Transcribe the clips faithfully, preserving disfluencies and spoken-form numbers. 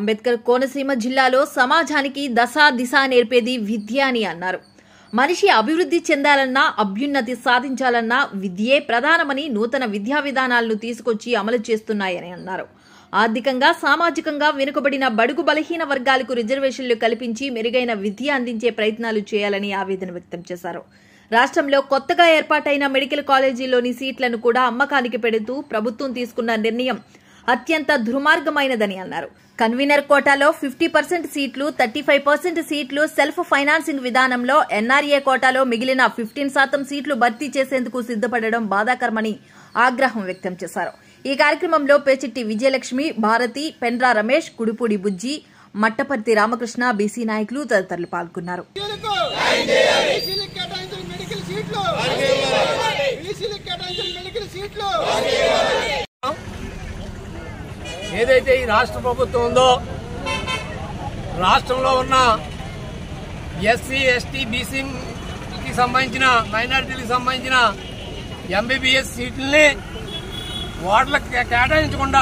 అంబేద్కర్ కోనసీమ జిల్లాలో సమాజానికి దశా దిశ నేర్పేది విద్య అని అన్నారు. మనిషి అభివృద్ధి చెందాలన్నా, అభ్యున్నతి సాధించాలన్నా విద్యే ప్రధానమని నూతన విద్యా విధానాలను తీసుకొచ్చి అమలు చేస్తున్నాయని అన్నారు. ఆర్థికంగా, సామాజికంగా వెనుకబడిన బడుగు బలహీన వర్గాలకు రిజర్వేషన్లు కల్పించి మెరుగైన విద్య అందించే ప్రయత్నాలు చేయాలని ఆవేదన వ్యక్తం చేశారు. రాష్ట్రంలో కొత్తగా ఏర్పాటైన మెడికల్ కాలేజీల్లోని సీట్లను కూడా అమ్మకానికి పెడుతూ ప్రభుత్వం తీసుకున్న నిర్ణయం అత్యంత దుర్మార్గమైనదని అన్నారు. కన్వీనర్ కోటాలో ఫిఫ్టీ పర్సెంట్ సీట్లు, థర్టీ ఫైవ్ పర్సెంట్ సీట్లు సెల్ఫ్ ఫైనాన్సింగ్ విధానంలో, ఎన్ఆర్ఏ కోటాలో మిగిలిన ఫిఫ్టీన్ శాతం సీట్లు భర్తీ చేసేందుకు సిద్దపడడం బాధాకరమని ఆగ్రహం వ్యక్తం చేశారు. ఈ కార్యక్రమంలో పేచిట్టి విజయలక్ష్మి, భారతి, పెండ్రా రమేష్, కుడిపూడి బుజ్జి, మట్టపర్తి రామకృష్ణ, బీసీ నాయకులు తదితరులు పాల్గొన్నారు. ఏదైతే ఈ రాష్ట్ర ప్రభుత్వం ఉందో, రాష్ట్రంలో ఉన్న ఎస్సీ, ఎస్టీ, బీసీకి సంబంధించిన, మైనారిటీలకు సంబంధించిన ఎంబీబీఎస్ సీట్లని ఓట్లకు కేటాయించకుండా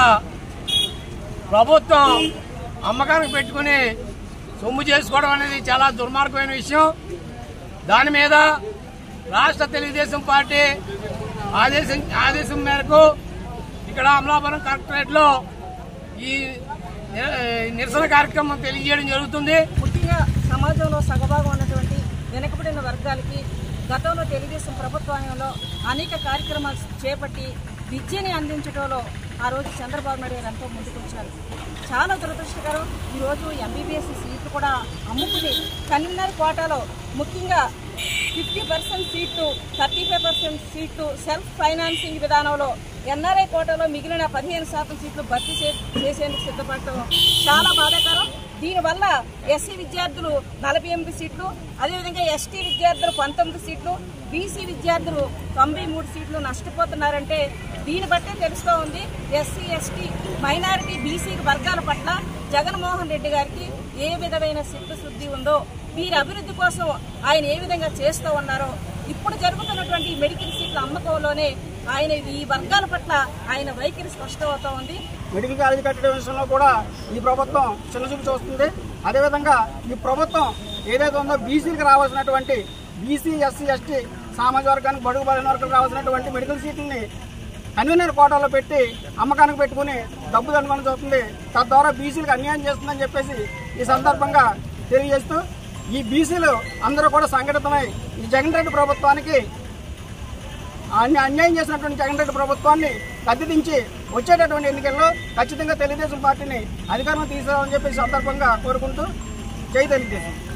ప్రభుత్వం అమ్మకానికి పెట్టుకుని సొమ్ము చేసుకోవడం అనేది చాలా దుర్మార్గమైన విషయం. దాని మీద రాష్ట్ర తెలుగుదేశం పార్టీ ఆదేశం ఆదేశం మేరకు ఇక్కడ అమలాపురం కలెక్టరేట్ లో ఈ నిరసన కార్యక్రమం తెలియజేయడం జరుగుతుంది. ముఖ్యంగా సమాజంలో సగభాగం ఉన్నటువంటి వెనుకబడిన వర్గాలకి గతంలో తెలుగుదేశం ప్రభుత్వంలో అనేక కార్యక్రమాలు చేపట్టి విద్యని అందించడంలో ఆ రోజు చంద్రబాబు నాయుడు గారు ఎంతో ముందుకొచ్చారు. చాలా దురదృష్టకరం. ఈరోజు ఎంబీబీఎస్ సీట్లు కూడా అమ్ముకుని కన్వీనర్ కోటాలో ముఖ్యంగా ఫిఫ్టీ పర్సెంట్ సీట్లు, థర్టీ ఫైవ్ పర్సెంట్ సీట్లు సెల్ఫ్ ఫైనాన్సింగ్ విధానంలో, ఎన్ఆర్ఐ కోటాలో మిగిలిన పదిహేను శాతం సీట్లు భర్తీ చేసేందుకు సిద్ధపడటం చాలా బాధాకరం. దీనివల్ల ఎస్సీ విద్యార్థులు నలభై ఎనిమిది సీట్లు, అదేవిధంగా ఎస్టీ విద్యార్థులు పంతొమ్మిది సీట్లు, బీసీ విద్యార్థులు తొంభై మూడు సీట్లు నష్టపోతున్నారంటే దీన్ని బట్టే తెలుస్తూ ఉంది ఎస్సీ, ఎస్టీ, మైనారిటీ, బీసీ వర్గాల పట్ల జగన్మోహన్ రెడ్డి గారికి ఏ విధమైన చిత్తశుద్ధి ఉందో, వీరి అభివృద్ధి కోసం ఆయన ఏ విధంగా చేస్తూ ఉన్నారో ఇప్పుడు జరుగుతున్నటువంటి మెడికల్ సీట్ల అమ్మకంలోనే ఆయన ఈ వర్గాల పట్ల ఆయన వైఖరి స్పష్టమవుతా ఉంది. మెడికల్ కాలేజీ కట్టడం విషయంలో కూడా ఈ ప్రభుత్వం చిన్నచూపు చూస్తుంది. అదేవిధంగా ఈ ప్రభుత్వం ఏదైతే ఉందో బీసీలకు రావాల్సినటువంటి, బీసీ, ఎస్సీ, ఎస్టీ సామాజిక వర్గానికి, బడుగు బలహీన వర్గాలకు రావాల్సినటువంటి మెడికల్ సీట్లని కన్వీనర్ కోటాలో పెట్టి అమ్మకానికి పెట్టుకుని డబ్బు దండుకొని చూస్తుంది. తద్వారా బీసీలకు అన్యాయం చేస్తుందని చెప్పేసి ఈ సందర్భంగా తెలియజేస్తూ, ఈ బీసీలు అందరూ కూడా సంఘటితమై ఈ జగన్ రెడ్డి ప్రభుత్వానికి అన్యాయం చేసినటువంటి జగన్ రెడ్డి ప్రభుత్వాన్ని గద్దెదించి వచ్చేటటువంటి ఎన్నికల్లో ఖచ్చితంగా తెలుగుదేశం పార్టీని అధికారంలో తీసుకురావాలని చెప్పి సందర్భంగా కోరుకుంటూ జై తెలుగుదేశం.